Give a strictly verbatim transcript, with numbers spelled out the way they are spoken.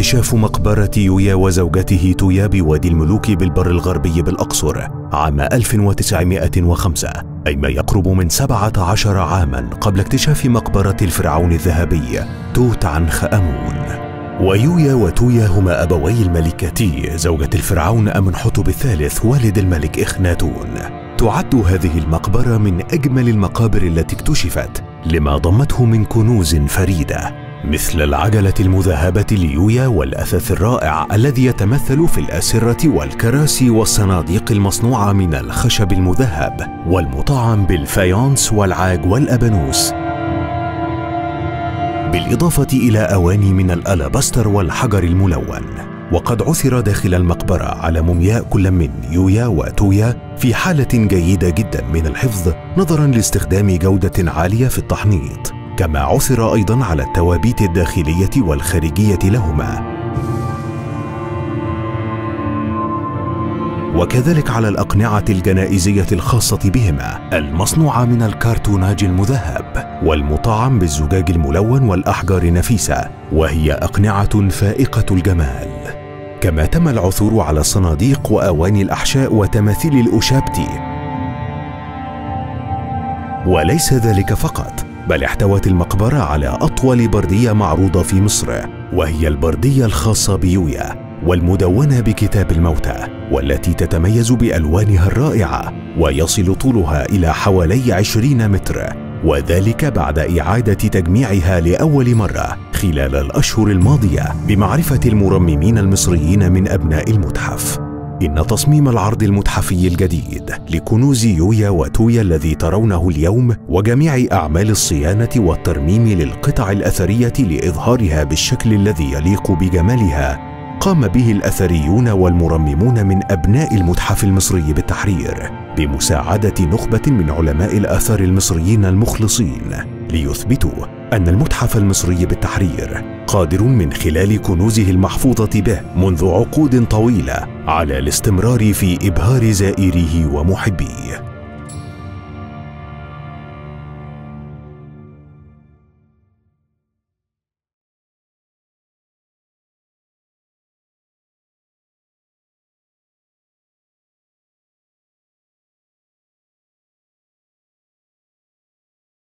اكتشاف مقبرة يويا وزوجته تويا بوادي الملوك بالبر الغربي بالأقصر عام ألف وتسعمائة وخمسة، أي ما يقرب من سبعة عشر عاما قبل اكتشاف مقبرة الفرعون الذهبي توت عنخ آمون. ويويا وتويا هما أبوي الملكة تي زوجة الفرعون أمنحتب الثالث والد الملك إخناتون. تعد هذه المقبرة من أجمل المقابر التي اكتشفت لما ضمته من كنوز فريدة، مثل العجلة المذهبة ليويا والأثاث الرائع الذي يتمثل في الأسرة والكراسي والصناديق المصنوعة من الخشب المذهب والمطعم بالفايونس والعاج والأبانوس، بالإضافة إلى أواني من الألابستر والحجر الملون. وقد عثر داخل المقبرة على مومياء كل من يويا وتويا في حالة جيدة جدا من الحفظ نظرا لاستخدام جودة عالية في التحنيط، كما عثر أيضا على التوابيت الداخلية والخارجية لهما، وكذلك على الأقنعة الجنائزية الخاصة بهما المصنوعة من الكرتوناج المذهب والمطعم بالزجاج الملون والأحجار النفيسة، وهي أقنعة فائقة الجمال. كما تم العثور على الصناديق وأواني الأحشاء وتماثيل الأوشابتي. وليس ذلك فقط، بل احتوت المقبرة على أطول بردية معروضة في مصر، وهي البردية الخاصة بيويا والمدونة بكتاب الموتى، والتي تتميز بألوانها الرائعة ويصل طولها إلى حوالي عشرين متر، وذلك بعد إعادة تجميعها لأول مرة خلال الأشهر الماضية بمعرفة المرممين المصريين من أبناء المتحف. إن تصميم العرض المتحفي الجديد لكنوز يويا وتويا الذي ترونه اليوم وجميع أعمال الصيانة والترميم للقطع الأثرية لإظهارها بالشكل الذي يليق بجمالها قام به الأثريون والمرممون من أبناء المتحف المصري بالتحرير بمساعدة نخبة من علماء الآثار المصريين المخلصين، ليثبتوا أن المتحف المصري بالتحرير قادر من خلال كنوزه المحفوظة به منذ عقود طويلة على الاستمرار في إبهار زائريه ومحبيه.